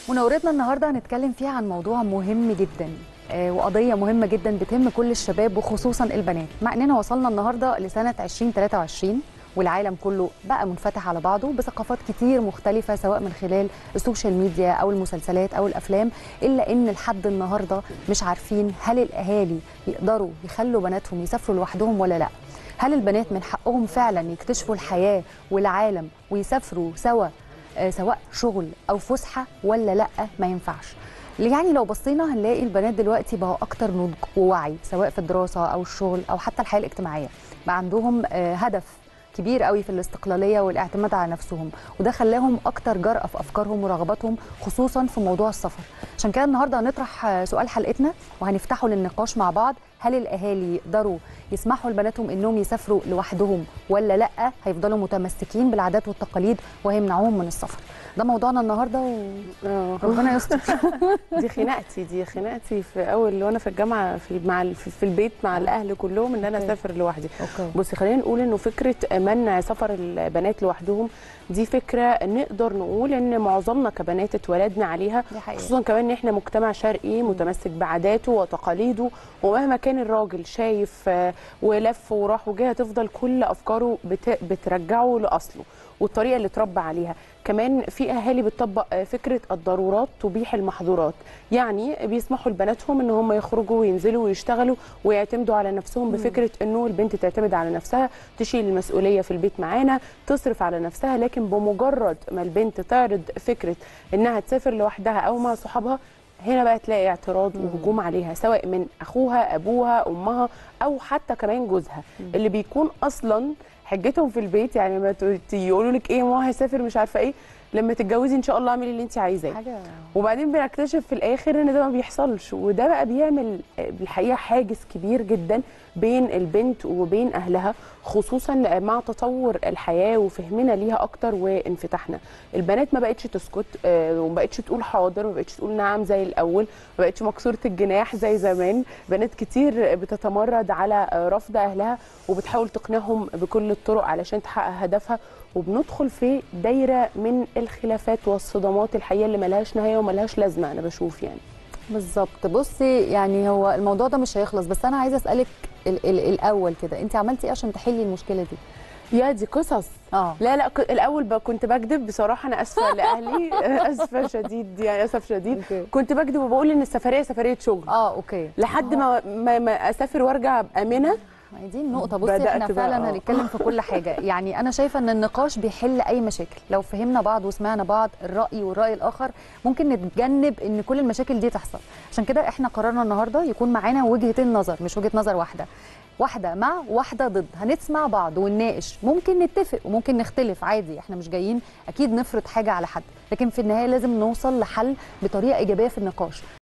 مناورتنا النهارده هنتكلم فيها عن موضوع مهم جدا وقضيه مهمه جدا بتهم كل الشباب وخصوصا البنات، مع اننا وصلنا النهارده لسنه 2023 والعالم كله بقى منفتح على بعضه بثقافات كتير مختلفه سواء من خلال السوشيال ميديا او المسلسلات او الافلام، الا ان لحد النهارده مش عارفين هل الاهالي يقدروا يخلوا بناتهم يسافروا لوحدهم ولا لا؟ هل البنات من حقهم فعلا يكتشفوا الحياه والعالم ويسافروا سوا سواء شغل او فسحه ولا لا؟ ما ينفعش. يعني لو بصينا هنلاقي البنات دلوقتي بقوا اكتر نضج ووعي سواء في الدراسه او الشغل او حتى الحياه الاجتماعيه، بقى عندهم هدف كبير قوي في الاستقلاليه والاعتماد على نفسهم، وده خلاهم اكتر جرأة في افكارهم ورغباتهم خصوصا في موضوع السفر. عشان كده النهارده هنطرح سؤال حلقتنا وهنفتحه للنقاش مع بعض: هل الاهالي يقدروا يسمحوا لبناتهم انهم يسافروا لوحدهم ولا لا؟ هيفضلوا متمسكين بالعادات والتقاليد وهيمنعوهم من السفر؟ ده موضوعنا النهارده وربنا يستر. دي خناقتي في اول وانا في الجامعه في البيت مع الاهل كلهم ان انا اسافر لوحدي. بصي خلينا نقول انه فكره منع سفر البنات لوحدهم دي فكره نقدر نقول ان معظمنا كبنات اتولدنا عليها، خصوصا كمان ان احنا مجتمع شرقي متمسك بعاداته وتقاليده، ومهما كان الراجل شايف ولف وراح وجه هتفضل كل افكاره بترجعه لاصله والطريقه اللي اتربى عليها. كمان في اهالي بتطبق فكره الضرورات تبيح المحظورات، يعني بيسمحوا لبناتهم ان هم يخرجوا وينزلوا ويشتغلوا ويعتمدوا على نفسهم بفكره انه البنت تعتمد على نفسها، تشيل المسؤوليه في البيت معانا، تصرف على نفسها. لكن بمجرد ما البنت تعرض فكره انها تسافر لوحدها او مع صحابها، هنا بقى تلاقي اعتراض وهجوم عليها سواء من اخوها، ابوها، امها، او حتى كمان جوزها اللي بيكون اصلا حجتهم في البيت. يعني ما يقولوا لك ايه ما هيسافر مش عارفه ايه، لما تتجوزي ان شاء الله اعملي اللي انت عايزاه، وبعدين بنكتشف في الاخر ان ده ما بيحصلش. وده بقى بيعمل بالحقيقه حاجز كبير جدا بين البنت وبين اهلها، خصوصا مع تطور الحياه وفهمنا ليها اكتر وانفتاحنا. البنات ما بقتش تسكت وما بقتش تقول حاضر، ما بقتش تقول نعم زي الاول، ما بقتش مكسوره الجناح زي زمان. بنات كتير بتتمرد على رفض اهلها وبتحاول تقنعهم بكل الطرق علشان تحقق هدفها، وبندخل في دايره من الخلافات والصدامات الحقيقه اللي ملهاش نهايه وملهاش لازمه. انا بشوف يعني بالظبط. بصي يعني هو الموضوع ده مش هيخلص، بس انا عايزه اسالك الاول كده، انت عملتي ايه عشان تحلي المشكله دي؟ يا دي قصص. لا الاول كنت بكذب بصراحه، انا اسفه لاهلي اسفه شديد يعني اسف شديد. كنت بكذب وبقول ان السفريه سفريه شغل اوكي لحد ما اسافر وارجع امنه. ما هي دي النقطة. بصي احنا فعلا هنتكلم في كل حاجة. يعني أنا شايفة إن النقاش بيحل أي مشاكل، لو فهمنا بعض وسمعنا بعض الرأي والرأي الآخر ممكن نتجنب إن كل المشاكل دي تحصل. عشان كده احنا قررنا النهاردة يكون معانا وجهتين نظر، مش وجهة نظر واحدة مع واحدة ضد. هنسمع بعض ونناقش، ممكن نتفق وممكن نختلف عادي، احنا مش جايين أكيد نفرض حاجة على حد، لكن في النهاية لازم نوصل لحل بطريقة إيجابية في النقاش.